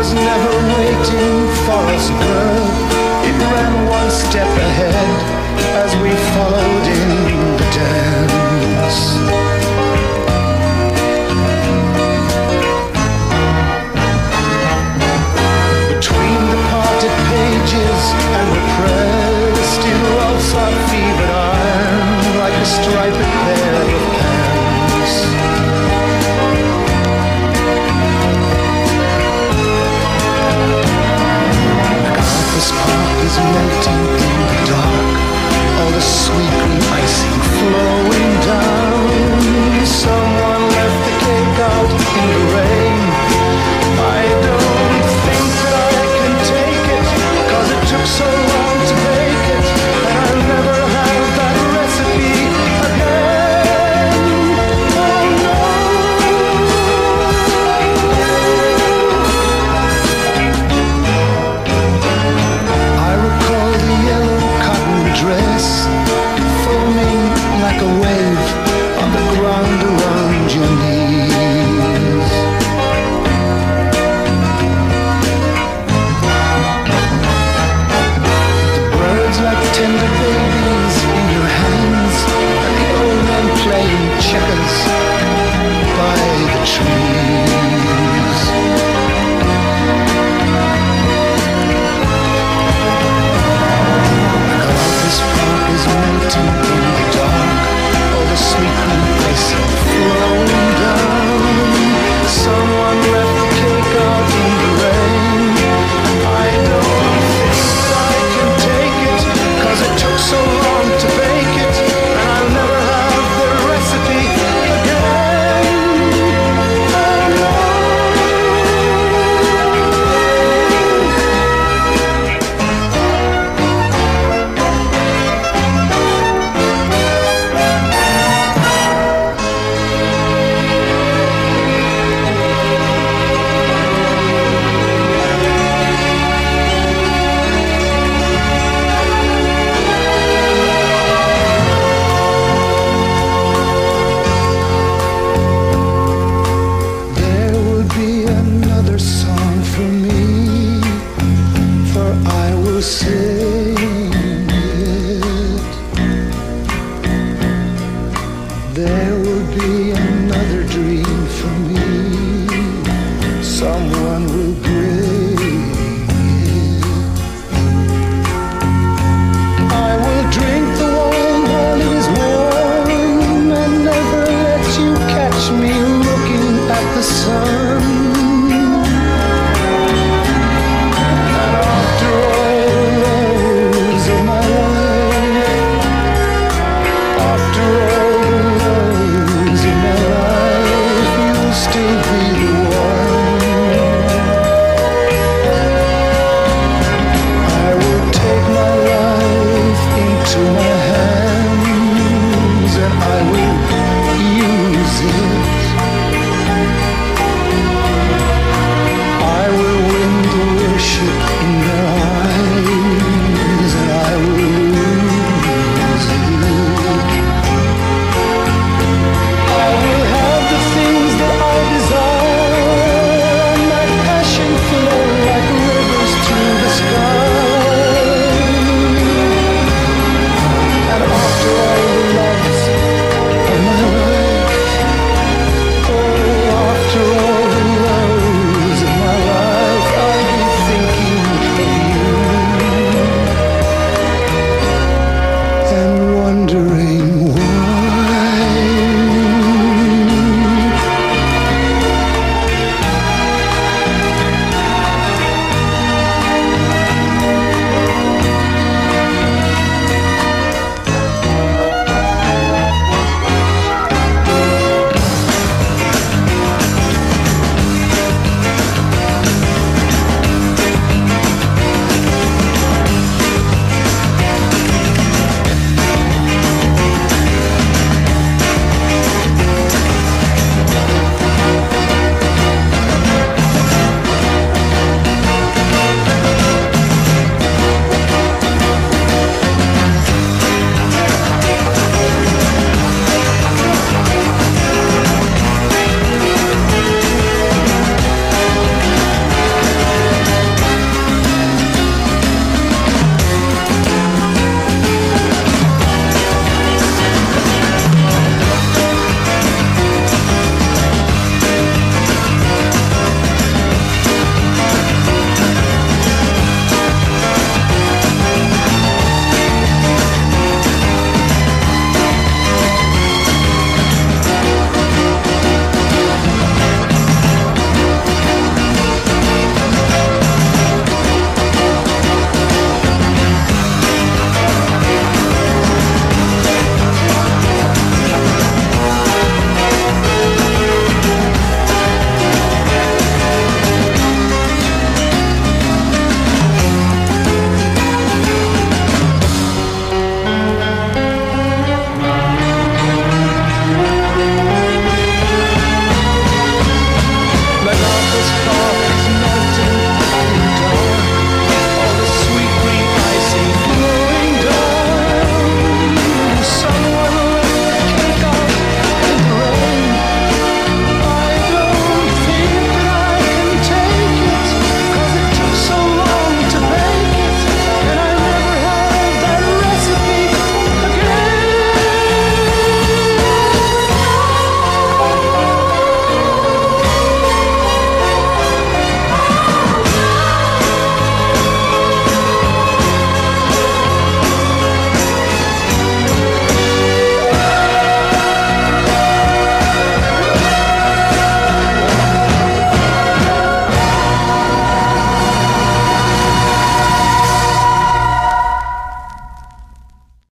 was never waiting for us, girl. It ran one step ahead as we followed in the dance. Between the parted pages and repressed in waltz our fevered iron like a striped pair of pants. MacArthur's park is melting in the dark, all the sweet green icing flowing down. Someone left the cake out in the rain. I don't think that I can take it, 'cause it took so long to bake it, and I'll never have that recipe again. Oh no. I recall the yellow cotton dress foaming like a wave on the ground around your knees. The birds like tender babies in your hands, and the old men playing checkers by the trees. MacArthur's park is melting in the dark, all the sweet green icing flowing down. Someone left the cake out in the rain. I don't think that I can take it, 'cause it took so long to bake it, and I'll never have the recipe again. Oh no. There will be another song for me, for I will sing it. There will be another dream for me, someone will bring it. I will drink the wine while it is warm, and never let you catch me looking at the sun.